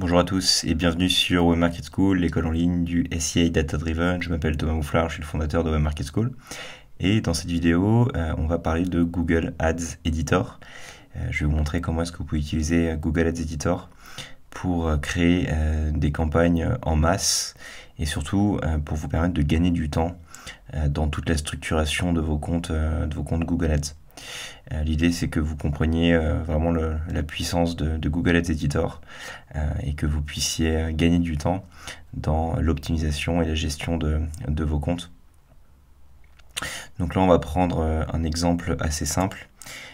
Bonjour à tous et bienvenue sur Web Market School, l'école en ligne du SEA Data Driven. Je m'appelle Thomas Mouflard, je suis le fondateur de Web Market School. Et dans cette vidéo, on va parler de Google Ads Editor. Je vais vous montrer comment est-ce que vous pouvez utiliser Google Ads Editor pour créer des campagnes en masse et surtout pour vous permettre de gagner du temps dans toute la structuration de vos comptes Google Ads. L'idée, c'est que vous compreniez vraiment la puissance de Google Ads Editor et que vous puissiez gagner du temps dans l'optimisation et la gestion de vos comptes. Donc là, on va prendre un exemple assez simple.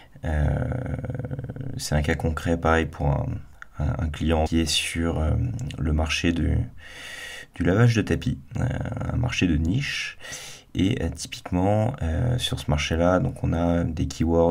C'est un cas concret, pareil, pour un client qui est sur le marché du lavage de tapis, un marché de niche. Et typiquement, sur ce marché-là, donc on a des keywords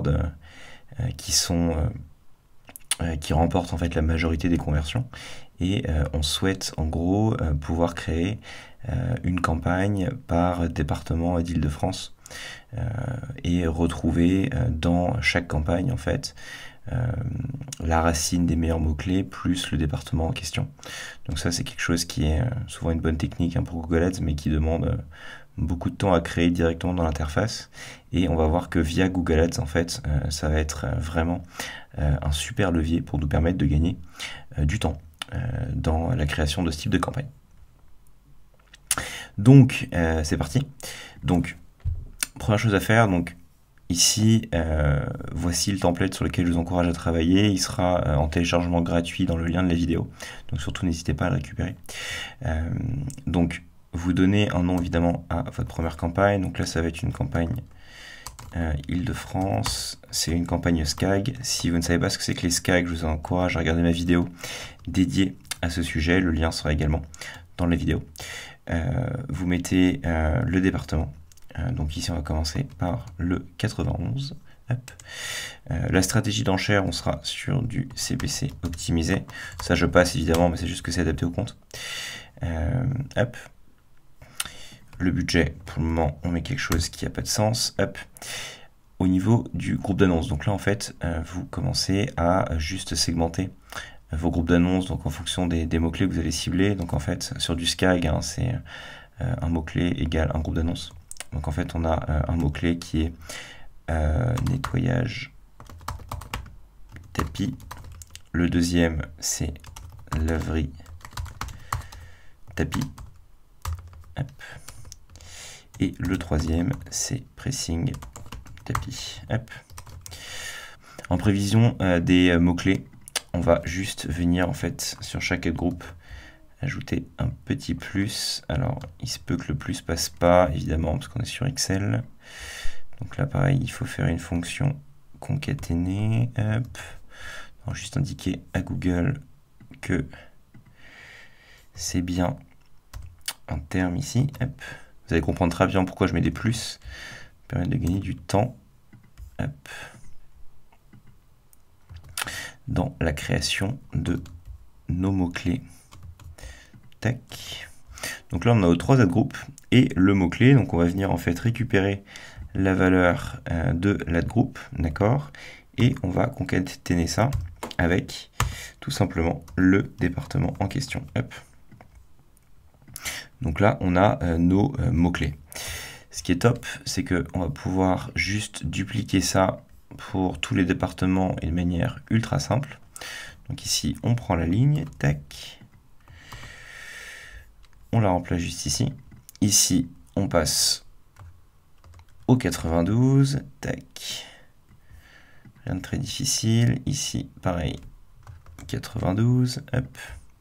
qui remportent en fait la majorité des conversions. Et on souhaite en gros pouvoir créer une campagne par département d'Île-de-France et retrouver dans chaque campagne en fait la racine des meilleurs mots-clés plus le département en question. Donc ça, c'est quelque chose qui est souvent une bonne technique pour Google Ads, mais qui demande beaucoup de temps à créer directement dans l'interface. Et on va voir que via Google Ads, en fait, ça va être vraiment un super levier pour nous permettre de gagner du temps dans la création de ce type de campagne. Donc, c'est parti. Donc, première chose à faire, donc ici, voici le template sur lequel je vous encourage à travailler. Il sera en téléchargement gratuit dans le lien de la vidéo. Donc surtout, n'hésitez pas à le récupérer. Donc, vous donnez un nom évidemment à votre première campagne. Donc là, ça va être une campagne Île-de-France. C'est une campagne SCAG. Si vous ne savez pas ce que c'est que les SCAG, je vous encourage à regarder ma vidéo dédiée à ce sujet. Le lien sera également dans la vidéo. Vous mettez le département. Donc ici, on va commencer par le 91. Hop. La stratégie d'enchère, on sera sur du CPC optimisé. Ça, je passe évidemment, mais c'est juste que c'est adapté au compte. Hop. Le budget, pour le moment, on met quelque chose qui n'a pas de sens. Hop. Au niveau du groupe d'annonces, donc là, en fait, vous commencez à juste segmenter vos groupes d'annonces, donc en fonction des mots-clés que vous allez cibler. Donc en fait, sur du SCAG, c'est un mot-clé égale un groupe d'annonces. Donc en fait, on a un mot-clé qui est nettoyage tapis. Le deuxième, c'est laverie tapis. Hop. Et le troisième, c'est pressing tapis. Hop. En prévision des mots-clés, on va juste venir en fait sur chaque groupe ajouter un petit plus. Alors, il se peut que le plus passe pas, évidemment, parce qu'on est sur Excel. Donc là, pareil, il faut faire une fonction concaténée. Hop. Alors, juste indiquer à Google que c'est bien un terme ici. Hop. Vous allez comprendre très bien pourquoi je mets des plus. Ça permet de gagner du temps. Hop. Dans la création de nos mots-clés. Tac. Donc là, on a nos 3 ad-groups et le mot-clé. Donc on va venir en fait récupérer la valeur de l'ad-group, d'accord? Et on va concaténer ça avec tout simplement le département en question. Hop. Donc là, on a nos mots-clés. Ce qui est top, c'est qu'on va pouvoir juste dupliquer ça pour tous les départements et de manière ultra simple. Donc ici, on prend la ligne, tac. On la remplace juste ici. Ici, on passe au 92, tac. Rien de très difficile. Ici, pareil, 92, hop.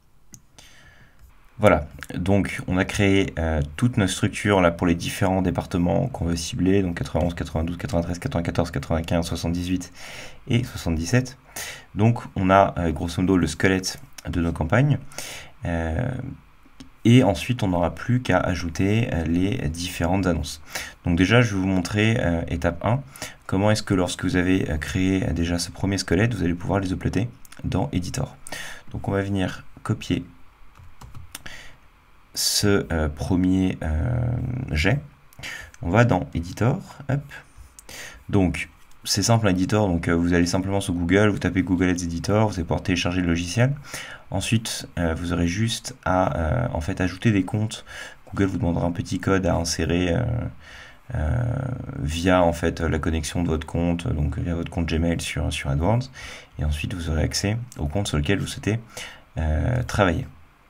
Voilà, donc on a créé toute notre structure là pour les différents départements qu'on veut cibler, donc 91, 92, 93, 94, 95, 78 et 77. Donc on a grosso modo le squelette de nos campagnes. Et ensuite, on n'aura plus qu'à ajouter les différentes annonces. Donc déjà, je vais vous montrer, étape 1, comment est-ce que lorsque vous avez créé déjà ce premier squelette, vous allez pouvoir les uploader dans Editor. Donc on va venir copier ce premier jet. On va dans Editor. Hop. Donc, c'est simple, un editor, donc vous allez simplement sur Google, vous tapez Google Ads Editor, vous allez pouvoir télécharger le logiciel. Ensuite, vous aurez juste à en fait ajouter des comptes. Google vous demandera un petit code à insérer via en fait la connexion de votre compte, donc via votre compte Gmail sur AdWords, et ensuite vous aurez accès au compte sur lequel vous souhaitez travailler.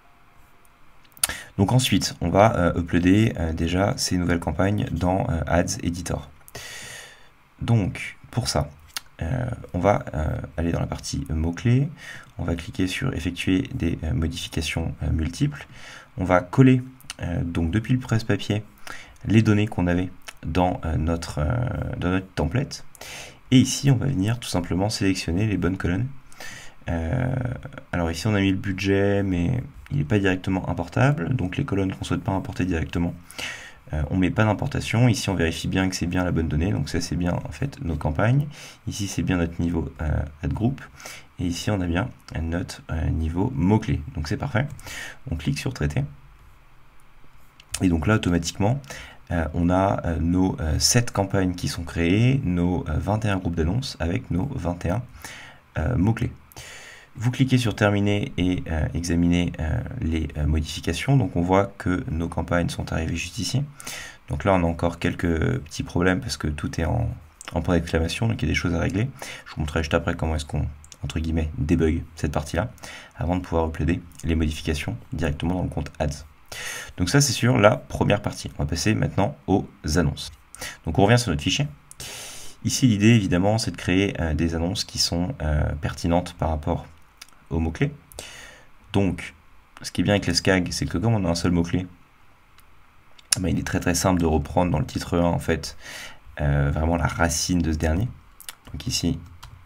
Donc ensuite, on va uploader déjà ces nouvelles campagnes dans Ads Editor. Donc pour ça, on va aller dans la partie mots-clés, on va cliquer sur effectuer des modifications multiples, on va coller donc depuis le presse-papier les données qu'on avait dans notre template, et ici on va venir tout simplement sélectionner les bonnes colonnes. Alors ici on a mis le budget, mais il n'est pas directement importable, donc les colonnes qu'on ne souhaite pas importer directement, on met pas d'importation. Ici on vérifie bien que c'est bien la bonne donnée, donc ça c'est bien en fait nos campagnes, ici c'est bien notre niveau ad group, et ici on a bien notre niveau mots-clés, donc c'est parfait. On clique sur traiter, et donc là automatiquement on a nos 7 campagnes qui sont créées, nos 21 groupes d'annonces avec nos 21 mots-clés. Vous cliquez sur terminer et examiner les modifications. Donc on voit que nos campagnes sont arrivées juste ici. Donc là on a encore quelques petits problèmes parce que tout est en point d'exclamation, donc il y a des choses à régler. Je vous montrerai juste après comment est-ce qu'on, entre guillemets, débug cette partie-là avant de pouvoir uploader les modifications directement dans le compte Ads. Donc ça c'est sur la première partie. On va passer maintenant aux annonces. Donc on revient sur notre fichier. Ici l'idée évidemment c'est de créer des annonces qui sont pertinentes par rapport aux mots-clés. Donc, ce qui est bien avec les SCAG, c'est que comme on a un seul mot-clé, ben, il est très simple de reprendre dans le titre 1 en fait vraiment la racine de ce dernier. Donc ici,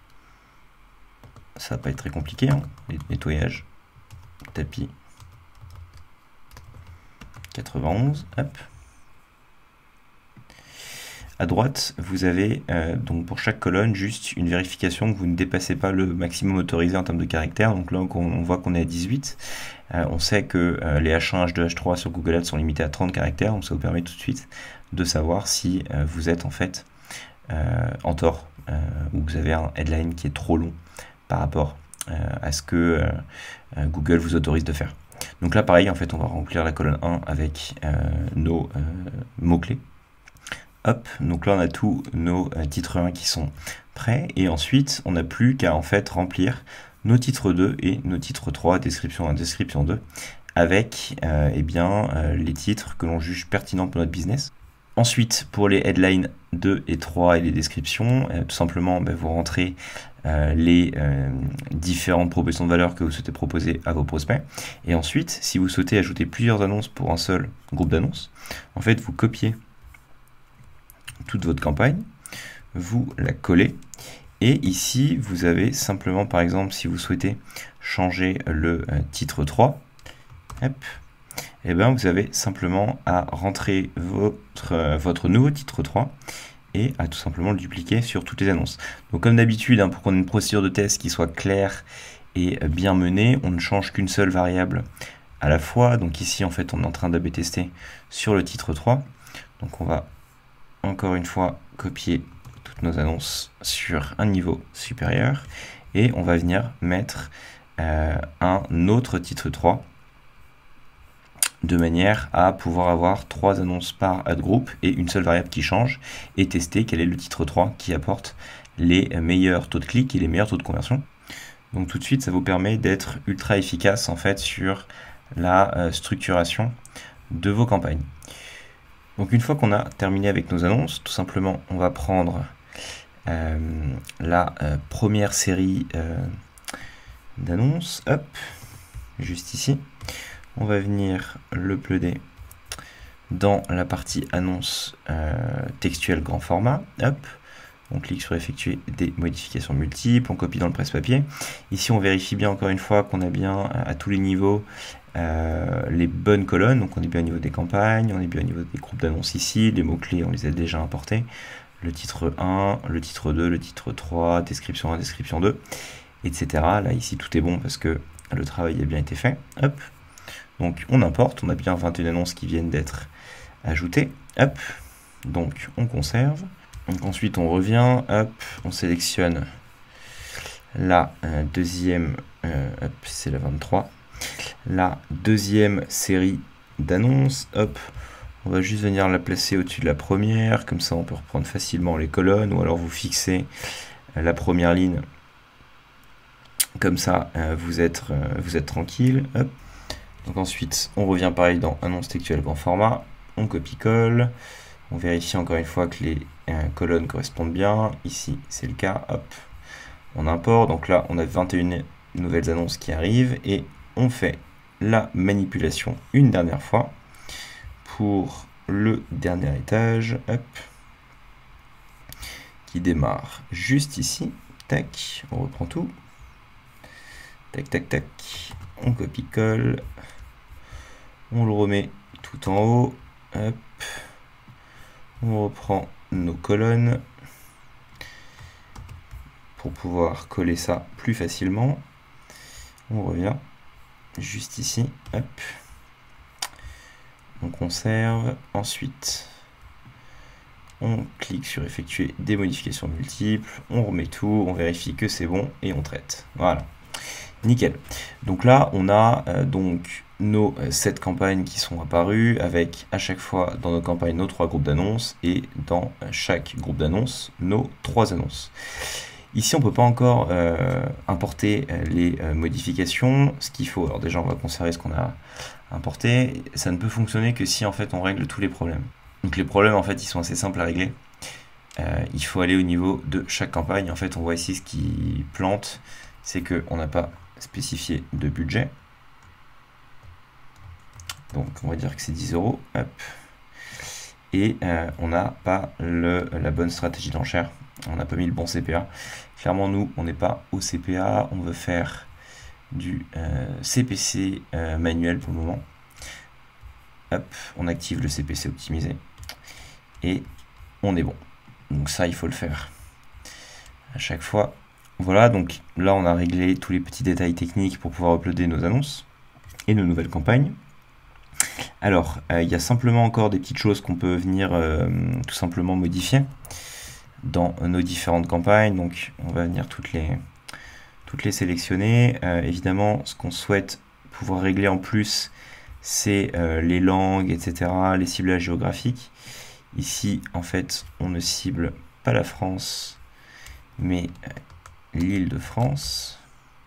ça va pas être très compliqué, hein. Nettoyage, tapis, 91, hop. À droite, vous avez donc pour chaque colonne juste une vérification que vous ne dépassez pas le maximum autorisé en termes de caractères. Donc là, on voit qu'on est à 18. On sait que les H1, H2, H3 sur Google Ads sont limités à 30 caractères. Donc ça vous permet tout de suite de savoir si vous êtes en fait en tort ou que vous avez un headline qui est trop long par rapport à ce que Google vous autorise de faire. Donc là, pareil, en fait, on va remplir la colonne 1 avec nos mots-clés. Hop, donc là on a tous nos titres 1 qui sont prêts, et ensuite on n'a plus qu'à en fait remplir nos titres 2 et nos titres 3, description 1, description 2, avec les titres que l'on juge pertinents pour notre business. Ensuite, pour les headlines 2 et 3 et les descriptions, tout simplement vous rentrez les différentes propositions de valeur que vous souhaitez proposer à vos prospects. Et ensuite, si vous souhaitez ajouter plusieurs annonces pour un seul groupe d'annonces, en fait vous copiez toute votre campagne, vous la collez, et ici vous avez simplement, par exemple, si vous souhaitez changer le titre 3, hop, et bien vous avez simplement à rentrer votre nouveau titre 3 et à tout simplement le dupliquer sur toutes les annonces. Donc comme d'habitude, pour qu'on ait une procédure de test qui soit claire et bien menée, on ne change qu'une seule variable à la fois. Donc ici en fait on est en train d'A/B tester sur le titre 3, donc on va encore une fois copier toutes nos annonces sur un niveau supérieur, et on va venir mettre un autre titre 3 de manière à pouvoir avoir 3 annonces par ad group et une seule variable qui change, et tester quel est le titre 3 qui apporte les meilleurs taux de clic et les meilleurs taux de conversion. Donc tout de suite ça vous permet d'être ultra efficace en fait sur la structuration de vos campagnes. Donc une fois qu'on a terminé avec nos annonces, tout simplement on va prendre la première série d'annonces, hop, juste ici. On va venir l'uploader dans la partie annonce textuelle grand format, hop. On clique sur effectuer des modifications multiples, on copie dans le presse-papier. Ici on vérifie bien encore une fois qu'on a bien à tous les niveaux les bonnes colonnes, donc on est bien au niveau des campagnes, on est bien au niveau des groupes d'annonces ici, les mots-clés on les a déjà importés, le titre 1, le titre 2, le titre 3, description 1, description 2, etc. Là ici tout est bon parce que le travail a bien été fait, hop. Donc on importe, on a bien 21 annonces qui viennent d'être ajoutées, hop. Donc on conserve, Donc ensuite on revient, hop, on sélectionne la deuxième, hop, c'est la 23, la deuxième série d'annonces, hop, on va juste venir la placer au-dessus de la première, comme ça on peut reprendre facilement les colonnes, ou alors vous fixez la première ligne, comme ça vous êtes tranquille, hop. Donc ensuite on revient pareil dans annonce textuelle grand format, on copie-colle, on vérifie encore une fois que les colonnes correspondent bien, ici c'est le cas, hop, on importe, donc là on a 21 nouvelles annonces qui arrivent, et on fait la manipulation une dernière fois pour le dernier étage, hop, qui démarre juste ici, tac, on reprend tout, tac, tac, tac, on copie-colle, on le remet tout en haut, hop, on reprend nos colonnes pour pouvoir coller ça plus facilement, on revient juste ici, hop, on conserve, ensuite on clique sur effectuer des modifications multiples, on remet tout, on vérifie que c'est bon et on traite. Voilà, nickel. Donc là on a donc nos 7 campagnes qui sont apparues avec à chaque fois dans nos campagnes nos 3 groupes d'annonces et dans chaque groupe d'annonces nos 3 annonces. Ici, on ne peut pas encore importer les modifications. Ce qu'il faut, alors déjà, on va conserver ce qu'on a importé. Ça ne peut fonctionner que si en fait on règle tous les problèmes. Donc les problèmes, en fait, ils sont assez simples à régler. Il faut aller au niveau de chaque campagne. En fait, on voit ici ce qui plante, c'est qu'on n'a pas spécifié de budget. Donc, on va dire que c'est 10 €. Hop. Et on n'a pas la bonne stratégie d'enchère. On n'a pas mis le bon CPA. Clairement, nous, on n'est pas au CPA. On veut faire du CPC manuel pour le moment. Hop, on active le CPC optimisé. Et on est bon. Donc ça, il faut le faire à chaque fois. Voilà, donc là, on a réglé tous les petits détails techniques pour pouvoir uploader nos annonces et nos nouvelles campagnes. Alors, il y a simplement encore des petites choses qu'on peut venir tout simplement modifier dans nos différentes campagnes. Donc on va venir toutes les sélectionner. Évidemment, ce qu'on souhaite pouvoir régler en plus, c'est les langues, etc., les ciblages géographiques. Ici, en fait, on ne cible pas la France, mais l'Île-de-France.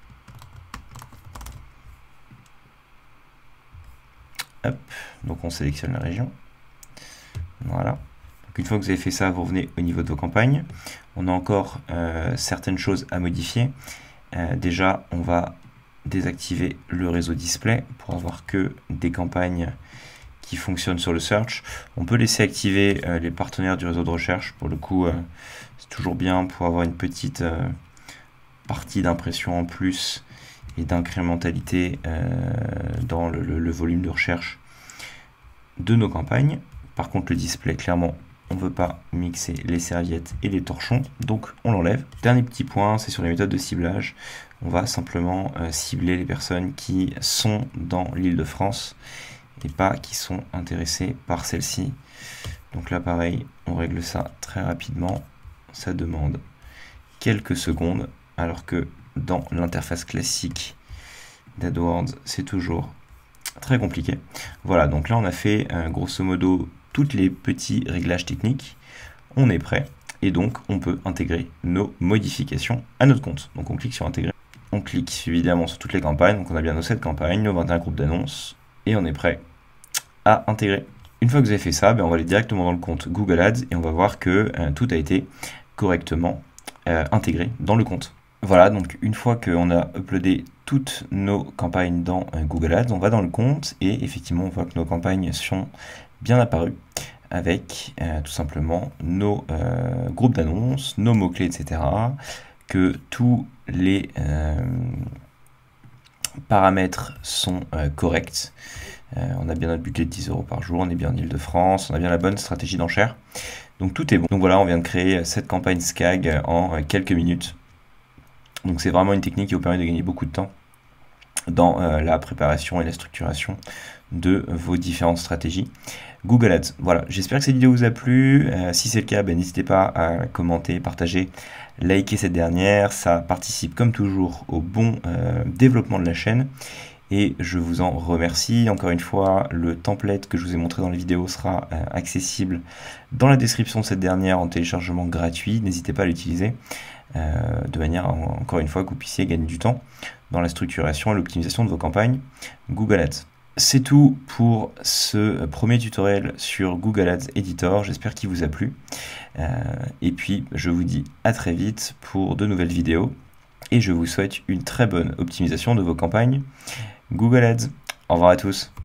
Hop, donc on sélectionne la région. Voilà. Une fois que vous avez fait ça, vous revenez au niveau de vos campagnes. On a encore certaines choses à modifier. Déjà, on va désactiver le réseau display pour avoir que des campagnes qui fonctionnent sur le search. On peut laisser activer les partenaires du réseau de recherche. Pour le coup, c'est toujours bien pour avoir une petite partie d'impression en plus et d'incrémentalité dans le volume de recherche de nos campagnes. Par contre, le display, clairement, on ne veut pas mixer les serviettes et les torchons, donc on l'enlève. Dernier petit point, c'est sur les méthodes de ciblage. On va simplement cibler les personnes qui sont dans l'Île-de-France et pas qui sont intéressées par celle-ci. Donc là, pareil, on règle ça très rapidement. Ça demande quelques secondes, alors que dans l'interface classique d'AdWords, c'est toujours très compliqué. Voilà, donc là, on a fait grosso modo tous les petits réglages techniques, on est prêt, et donc on peut intégrer nos modifications à notre compte. Donc on clique sur intégrer, on clique évidemment sur toutes les campagnes, donc on a bien nos 7 campagnes, nos 21 groupes d'annonces, et on est prêt à intégrer. Une fois que vous avez fait ça, on va aller directement dans le compte Google Ads, et on va voir que tout a été correctement intégré dans le compte. Voilà, donc une fois qu'on a uploadé toutes nos campagnes dans Google Ads, on va dans le compte, et effectivement on voit que nos campagnes sont bien apparu avec tout simplement nos groupes d'annonces, nos mots-clés, etc. Que tous les paramètres sont corrects. On a bien notre budget de 10 € par jour, on est bien en Île-de-France, on a bien la bonne stratégie d'enchère. Donc tout est bon. Donc voilà, on vient de créer cette campagne SCAG en quelques minutes. Donc c'est vraiment une technique qui vous permet de gagner beaucoup de temps dans la préparation et la structuration de vos différentes stratégies Google Ads. Voilà, j'espère que cette vidéo vous a plu. Si c'est le cas, n'hésitez pas à commenter, partager, liker cette dernière. Ça participe comme toujours au bon développement de la chaîne. Et je vous en remercie. Encore une fois, le template que je vous ai montré dans la vidéo sera accessible dans la description de cette dernière en téléchargement gratuit. N'hésitez pas à l'utiliser de manière, encore une fois, que vous puissiez gagner du temps dans la structuration et l'optimisation de vos campagnes Google Ads. C'est tout pour ce premier tutoriel sur Google Ads Editor. J'espère qu'il vous a plu. Et puis, je vous dis à très vite pour de nouvelles vidéos. Et je vous souhaite une très bonne optimisation de vos campagnes Google Ads. Au revoir à tous.